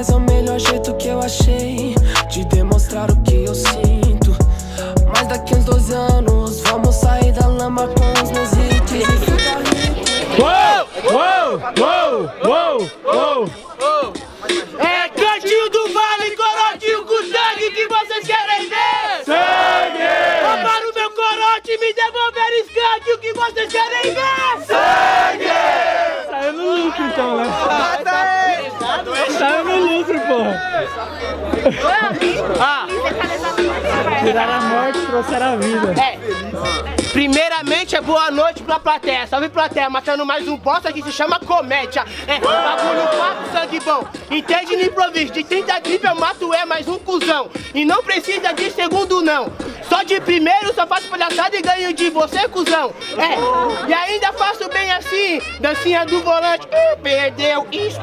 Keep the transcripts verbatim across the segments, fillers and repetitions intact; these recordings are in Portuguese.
mas é o melhor jeito que eu achei de demonstrar o que eu sinto. Mas daqui uns doze anos vamos sair da lama com os meus hits e ficar rico. Uou, uou, uou, uou, uou. É Cantinho do Vale, corotinho com sangue que vocês querem ver! Sangue! Roubaram o meu corote e me devolveram skunk, o que vocês querem ver? Sangue! Saiu no lucro então, né? Saiu no lucro, porra! Ah! Tiraram a morte e trouxeram a vida. É! Primeiramente é boa noite pra plateia. Salve plateia, matando mais um bosta que se chama comédia. É, bagulho papo, sangue bom. Entende no improviso, de trinta dribles eu mato é mais um cuzão. E não precisa de segundo não. Só de primeiro só faço palhaçada e ganho de você, cuzão. É, e ainda faço bem assim, dancinha do volante. Uh, perdeu, isso.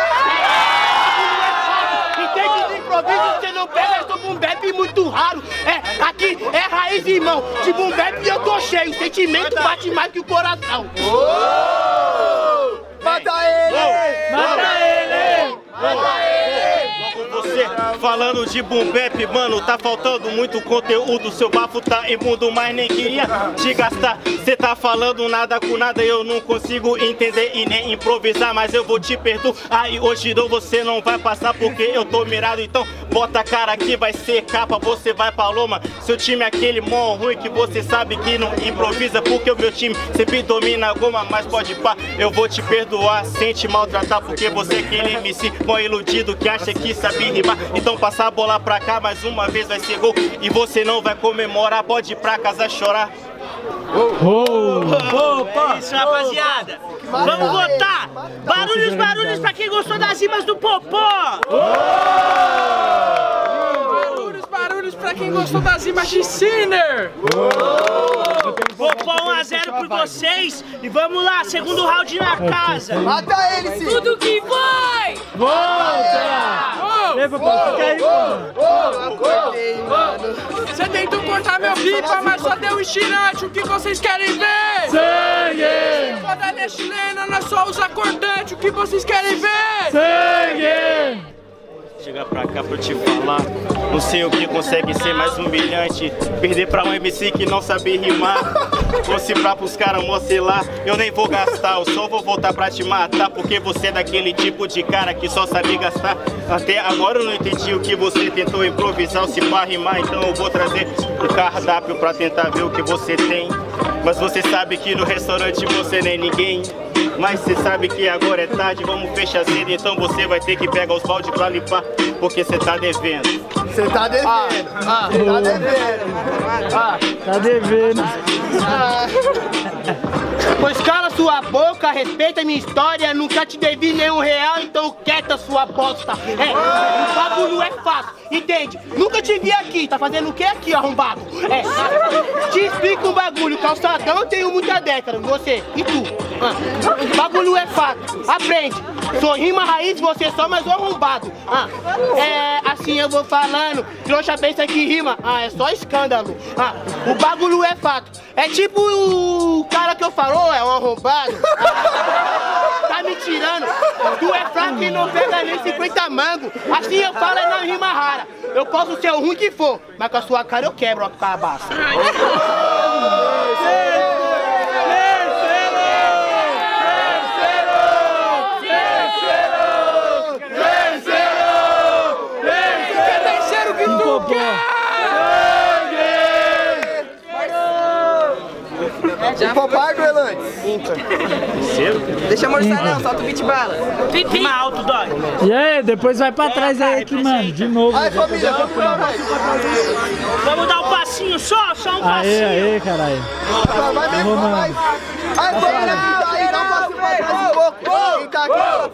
Entende no improviso, você não pega, eu sou boom bap muito raro. É, aqui é raiz, irmão. De boom bap eu tô cheio, sentimento bate mais que o coração. Mata ele! Mata ele! Mata ele! Você falando de boom bap, mano, tá faltando muito conteúdo. Seu bafo tá imundo, mas nem queria te gastar. Cê tá falando nada com nada, eu não consigo entender e nem improvisar, mas eu vou te perdoar. Aí hoje não, você não vai passar porque eu tô mirado. Então bota a cara aqui, vai ser capa, você vai pra loma. Seu time é aquele mó ruim que você sabe que não improvisa, porque o meu time sempre domina a goma. Mas pode pá, eu vou te perdoar sem te maltratar, porque você é aquele M C mó iludido que acha que sabe rimar. Então passa a bola pra cá, mais uma vez vai ser gol e você não vai comemorar, pode ir pra casa chorar. Opa! É isso, rapaziada! Vamos votar! Barulhos, barulhos pra quem gostou das rimas do Popó! Barulhos, barulhos pra quem gostou das rimas de Sinner! Popó um a zero por vocês e vamos lá, segundo round na casa! Mata ele, sim! Tudo que vai! Volta! Leva pra ficar aí, mano! Você tentou cortar meu pipa, mas só deu um estirante. O que vocês querem ver? Sangue! Foda chilena, nós só usa cortante. O que vocês querem ver? Sangue! Chega pra cá pra eu te falar, não sei o que consegue ser mais humilhante. Perder pra um M C que não sabe rimar, fosse pra pros caras mocelar, eu nem vou gastar, eu só vou voltar pra te matar, porque você é daquele tipo de cara que só sabe gastar. Até agora eu não entendi o que você tentou improvisar, se pra rimar, então eu vou trazer um cardápio pra tentar ver o que você tem. Mas você sabe que no restaurante você nem ninguém. Mas você sabe que agora é tarde, vamos fechar cedo, então você vai ter que pegar os baldes pra limpar, porque você tá devendo. Você tá devendo. Ah, ah, Você tá devendo. ah. Tá devendo. Ah. Pois cala sua boca, respeita minha história, nunca te devi nenhum real, então quieta sua bosta. É, o bagulho é fácil, entende? Nunca te vi aqui, tá fazendo o que aqui, arrombado? É, te explico um bagulho, calçadão eu tenho muita década, você e tu. Ah, bagulho é fácil, aprende. Sou rima raiz, você só mais um arrombado. Ah, é, assim eu vou falando, trouxa pensa que rima, ah, é só escândalo. Ah, o bagulho é fato, é tipo o cara que eu falou, é um arrombado. Ah, tá me tirando, tu é fraco e não pega nem cinquenta mangos. Assim eu falo é na rima rara, eu posso ser o ruim que for, mas com a sua cara eu quebro a cabaça. O Popar do Elantes. Deixa eu mostrar não, solta o beat bala. Rima alto, dói. E aí, depois vai pra trás aí aqui, mano, de novo. Aí, família, vamos pra nós. Vamos dar um passinho só, só um Aê, passinho. aê, caralho. Vai mesmo, vai. Aí, família, tá aí, dá um passinho pra trás um pouco. Quem tá aqui pra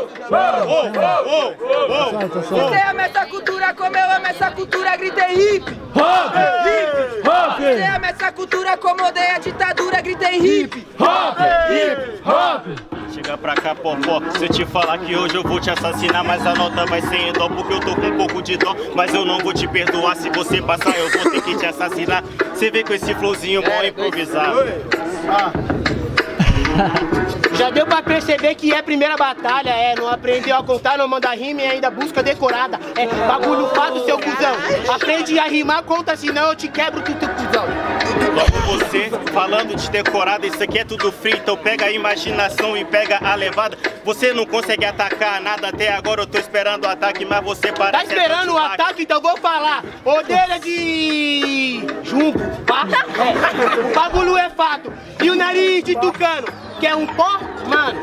frente. Você ama essa cultura como eu amo essa cultura, gritei hip. Hop! Hop! Você ama essa cultura como odeia a ditadura, gritei hip. Hop! Hip! Hop! Chega pra cá, Popó, se eu te falar que hoje eu vou te assassinar, mas a nota vai ser em dó, porque eu tô com um pouco de dó. Mas eu não vou te perdoar, se você passar eu vou ter que te assassinar. Você vem com esse flowzinho mó improvisado. Ah. Já deu pra perceber que é primeira batalha, é. Não aprendeu a contar, não manda rima e ainda busca decorada. É bagulho fácil, seu cuzão. Aprende a rimar, conta, senão eu te quebro tudo, teu cuzão. Logo você, falando de decorada, isso aqui é tudo free, então pega a imaginação e pega a levada. Você não consegue atacar nada até agora, eu tô esperando o ataque, mas você parece... Tá esperando o ataque, então vou falar. Odeira de... jumbo, pá? É. O bagulho é fato. E o nariz de tucano, que é um pó, mano.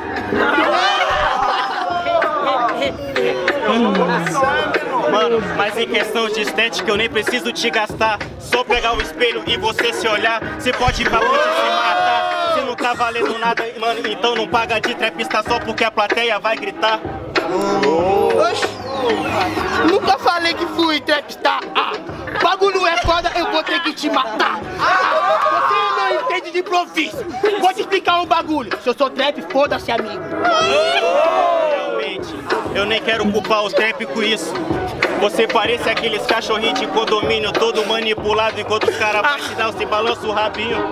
Mano, mas em questão de estética eu nem preciso te gastar. Só pegar o espelho e você se olhar. Você pode ir pra frente e se matar. Se não tá valendo nada, mano, então não paga de trapista só porque a plateia vai gritar. Oxi, nunca falei que fui trapstar. Ah, bagulho é foda, eu vou ter que te matar. Ah, você não entende de improviso. Vou te explicar um bagulho. Se eu sou trap, foda-se, amigo. Realmente, eu nem quero culpar os trap com isso. Você parece aqueles cachorrinhos de condomínio todo manipulado enquanto os caras vão te dar, você balança o rabinho.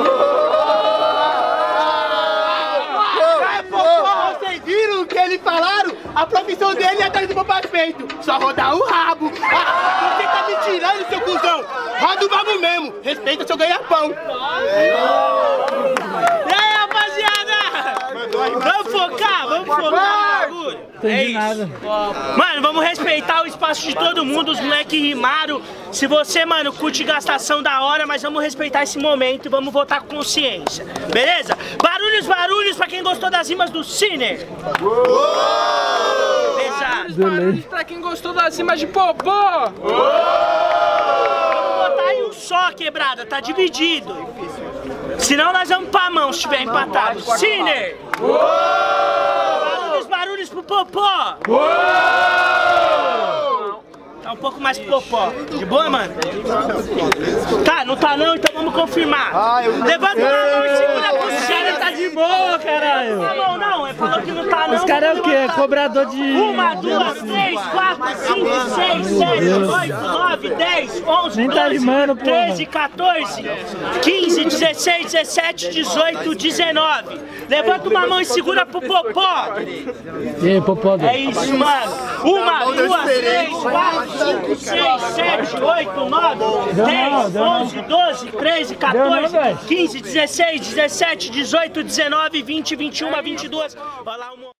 Vocês viram o que eles falaram? A profissão dele é atrás do bomba peito. Só rodar o rabo. Ah, você tá me tirando, seu cuzão. Roda o rabo mesmo. Respeita seu ganha-pão. E aí, rapaziada? Vamos focar, vamos focar no bagulho. É isso. Nada. Mano, vamos respeitar o espaço de todo mundo. Os moleques rimaram. Se você, mano, curte gastação da hora, mas vamos respeitar esse momento e vamos votar com consciência. Beleza? Barulhos, barulhos pra quem gostou das rimas do Ciner. Barulhos, barulhos pra quem gostou das rimas de Popó. Vamos votar em um só, quebrada. Tá dividido. Senão nós vamos pra mão se tiver empatado. Ciner. Barulhos, barulhos pro Popó. Tá um pouco mais pro Popó. De boa, mano? Tá, não tá não, então vamos confirmar. Ah, eu... Levanta a mão e segura pro Ciner, tá de boa, caralho. Não, não, não, ele falou que não tá não. Os caras é o quê? É cobrador de... Uma, duas, três, quatro, cinco, seis, sete, oito, nove, dez, onze, doze, treze, quatorze, quinze, dezesseis, dezessete, dezoito, dezenove. Levanta uma mão e segura pro Popó. E aí, Popó? É isso, mano. Uma, duas, três, quatro, cinco, seis, sete, oito, nove, dez, onze, doze, treze, quatorze, quinze, dezesseis, dezessete, dezoito, dezenove, vinte, vinte e um, vinte e dois. Vai lá, um...